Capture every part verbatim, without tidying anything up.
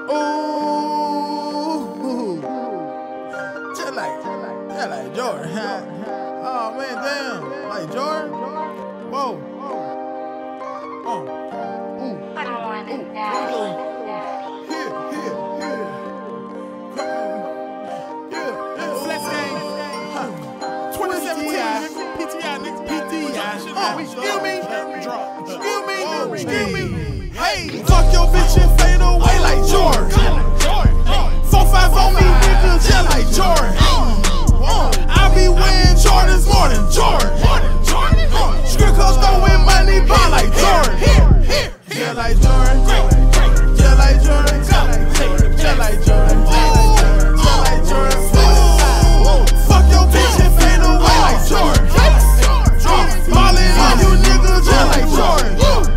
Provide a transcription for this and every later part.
Ooh, just like, just like Jordan. Oh man, damn, like Jordan. Whoa. Oh. Ooh. I don't want it, Daddy. Here, here, here. Yeah, yeah. Flex gang. twenty seventeen, P T I, nigga. P T I. Oh, excuse me. Excuse me. Excuse me. Hey, fuck your bitch and fade away like Jordan. Four five on me, nigga, just like Jordan. I be wearing Jordans more than Jordan. Script codes throwing money ball like Jordan. Just like Jordan. Just like Jordan. Just like Jordan. Just like Jordan. Fuck your bitch and fade away like Jordan. Ballin' on you niggas just like Jordan.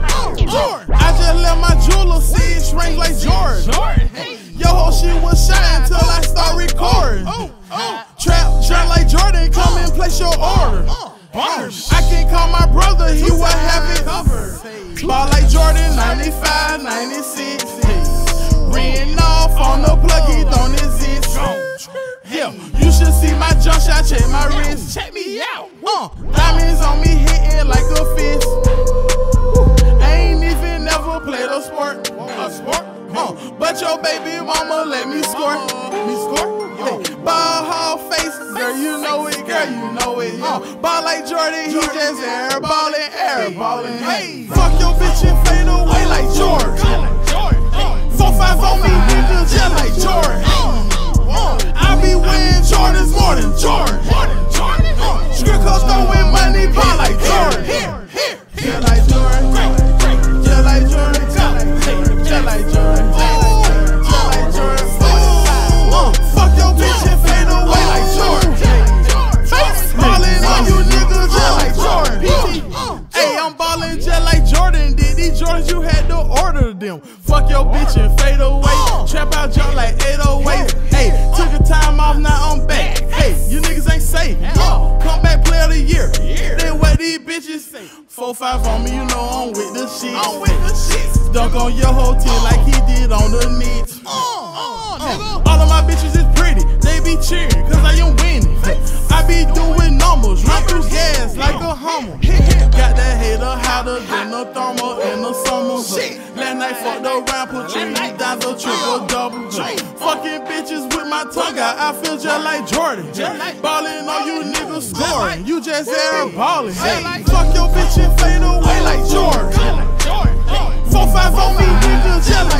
I just let my jeweler see it shrink like Jordan. Yo whole shit was shine till I start recording. Trap just like Jordan, come and place your order. I can call my brother, he would have it covered. Ball like Jordan, ninety-five, ninety-six. Ran off on the plug, he don't exist. Yeah, you should see my jump shot, check my wrist. Check me out. Uh, diamonds on me hitting like a fist. I ain't even never played a sport. A sport? Uh, but your baby mama let me score. Me score? Hey, ball hall face, girl, you know it, girl, you know it. Uh, ball like Jordan, he just airballin', airballin'. Hey, fuck your bitch and fade away like Jordan. Four five on me, nigga, just like Jordan. I be wearing Jordans more than Jordan. Script codes throwing money ball like Jordan. Just like Jordan. Just like Jordan. Just like Jordan. Just like Jordan. Fuck your bitch and fade away like Jordan. Ballin' on you niggas just like Jordan. Hey, I'm ballin' just like Jordan. Did these Jordans, you had to order them. Fuck your bitch and fade away. Trap out jump like eight oh eight. Hey, took a time off, now I'm back. Hey, you niggas ain't safe. Uh, come back, player of the year. Then what these bitches say? Four five on me, you know I'm with the shit. I'm with the shit. Dunk on your whole team like he did on the Knicks. Uh, uh, uh, all of my bitches is pretty. They be cheering cause I am winning. I be doing numbers, run through gas like a Hummer. Got that hater hotter than a thermal in the summer. Last night fucked around, put three down a triple double. Fucking bitches with my tongue out, I feel just like Jordan. Ballin' on you niggas scoring, you just airballin'. Hey, fuck your bitch and fade away like Jordan. Four five on me, niggas just